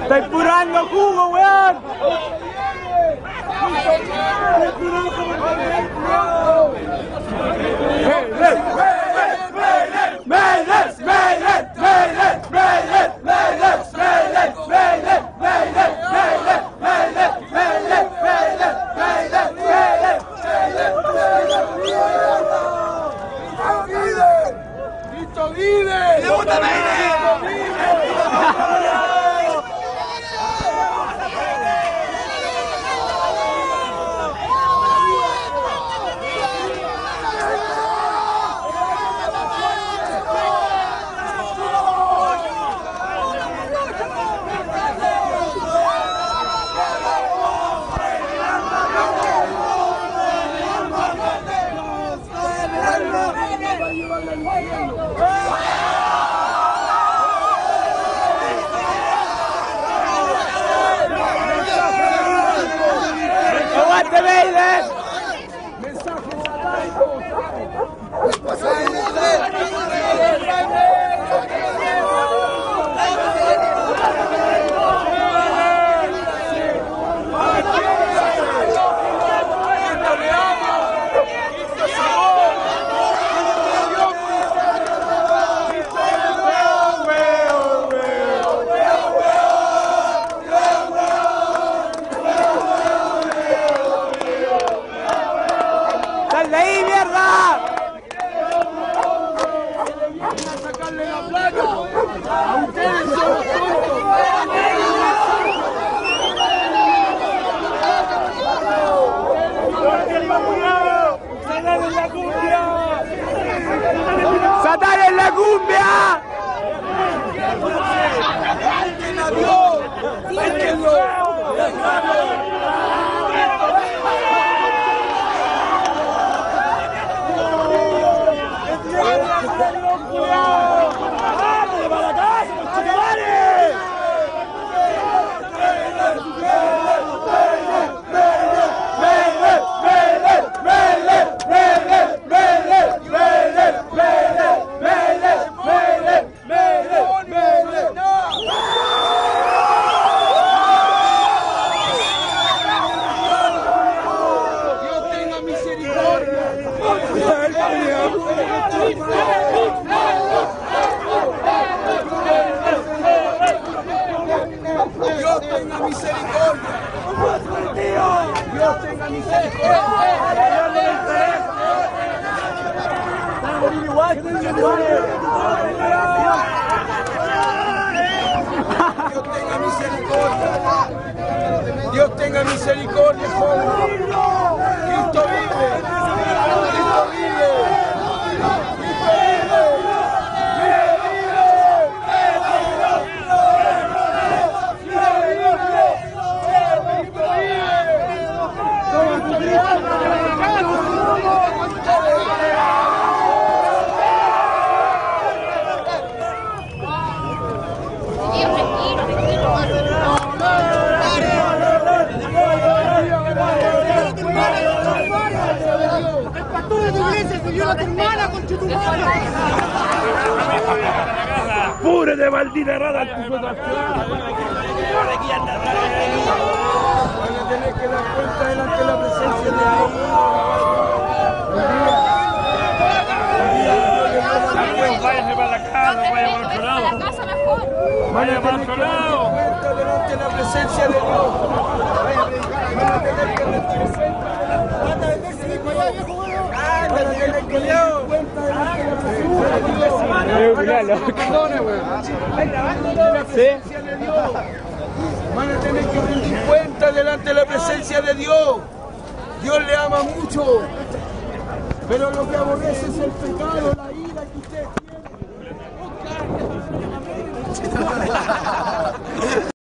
¡Estoy purando jugo, weón! ¡Cristo vive! ¡Cristo vive! ¡Aguante, Bader! ¡Sal de ahí, mierda! ¡A sacarle la plata! ¡A ustedes son los tontos! ¡Satar en la cumbia! ¡Satar en la cumbia! ¡Saquen a Dios! ¡Sáquenlo! Dios tenga misericordia. Dios tenga misericordia. Dios tenga misericordia, joven. Cristo vive. Cristo vive. ¡Pure de maldita rada! Van a tener que dar cuenta delante de la presencia de Dios. Váyanse para la casa, vayan para otro lado. Vayan para otro lado. Cuenta delante de la presencia de Dios. Van a tener que rendir cuenta. Van a tener que cuenta delante de Van a tener que rendir cuenta delante de la presencia de Dios. Dios le ama mucho, pero lo que aborrece es el pecado, la ira que usted tiene.